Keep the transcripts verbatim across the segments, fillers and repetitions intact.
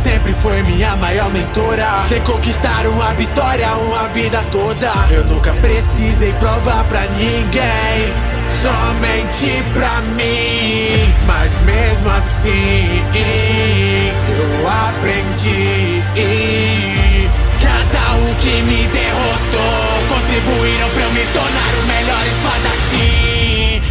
sempre foi minha maior mentora. Sem conquistar uma vitória, uma vida toda. Eu nunca precisei provar pra ninguém, somente pra mim. Mas mesmo assim eu aprendi. Cada um que me derrotou contribuíram pra eu me tornar o melhor espadachim.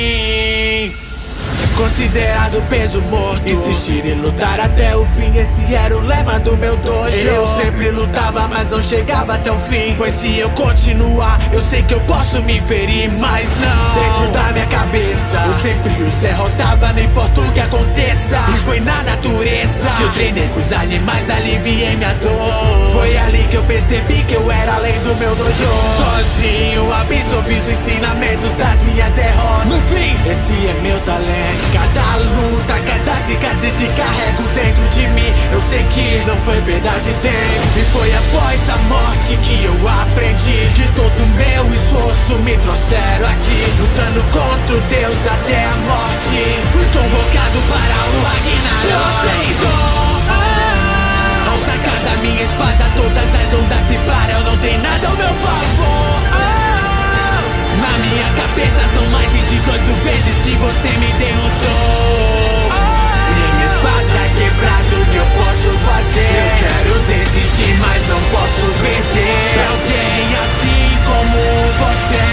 Considerado peso morto, insistir em lutar até o fim, esse era o lema do meu dojo. Eu sempre lutava, mas não chegava até o fim. Pois se eu continuar, eu sei que eu posso me ferir, mas não. Dentro da minha cabeça, eu sempre os derrotava, não importa o que aconteça. E foi na natureza que eu treinei com os animais, aliviei minha dor. Foi ali que eu percebi que eu era além do meu dojo. Sozinho absorvi os ensinamentos das minhas derrotas. No fim, esse é meu talento. Cada luta, cada cicatriz que carrego dentro de mim, eu sei que não foi perda de tempo. E foi após a morte que eu aprendi que todo meu esforço me trouxeram aqui, lutando contra o Deus até a morte. Fui convocado para o Ragnarok. Ao sacar da minha espada todas as ondas se param, eu não tenho nada ao meu favor. Na minha cabeça são mais de dezoito vezes que você me derrotou. Minha espada quebrada, o que eu posso fazer? Eu quero desistir, mas não posso perder alguém assim como você.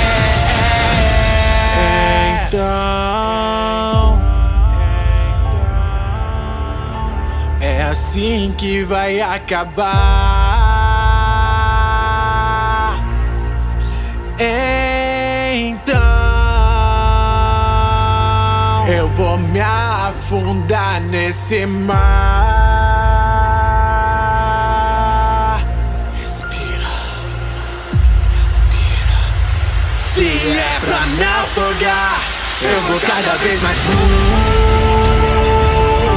Então é assim que vai acabar. Então eu vou me afundar nesse mar. Respira, respira. Se é pra me afogar, eu vou cada vez mais fundo.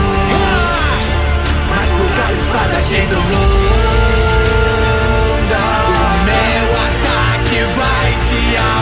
Mas por cada espadachim do mundo, o meu ataque vai te alcançar.